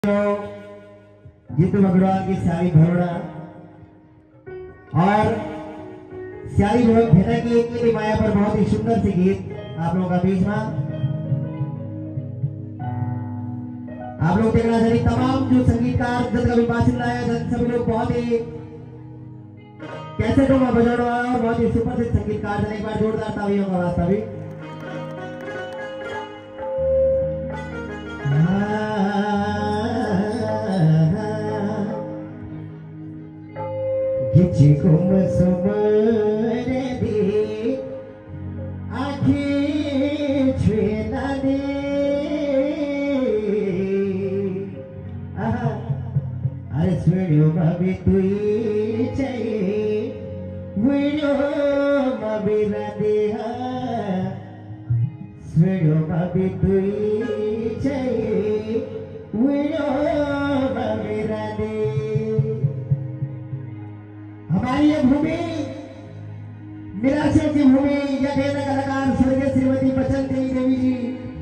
जीतू भगवान की स्याली भरोड़ा और स्याली भेटा की एक ही माया पर बहुत ही सुंदर सी गीत आप लोगों का बीच में आप लोग देखना चाहिए। तमाम जो संगीतकार जन का बासिंदा है जन सभी लोग बहुत ही कैसेटों में बजाने वाला और बहुत ही सुप्रसिद्ध संगीतकार जन एक बार जोरदार तालियों का वास्ता भी। किसी को मसमरे दे आँखें छुएला दे अरे स्वीडियो भाभी तुई चाहिए वीडियो मबिरा दे स्वीडियो भाभी तुई चाहिए वीडियो मबिरा दे। हमारी ये भूमि निराशा की भूमि यह कहना कलाकार स्वर्गीय श्रीमती बसंती देवी जी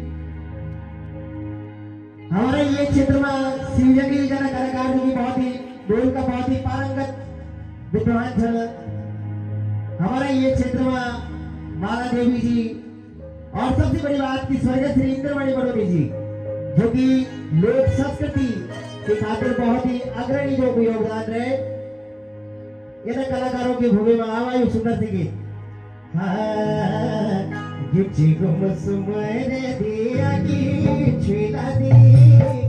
हमारे ये क्षेत्र में शिवजगी जन कलाकार जी की बहुत ही ढोल का बहुत ही पारंगत विद्वान थे। हमारे ये क्षेत्र में माला देवी जी और सबसे बड़ी बात की स्वर्गीय श्री इंद्रमणि बड़ोनी जी जो कि लोक संस्कृति के खातिर बहुत ही अग्रणी जो योगदान रहे ये कलाकारों की भूमि में आवाज सुंदर सी गीत गिच्ची को मसुमरे दिया की छुला दी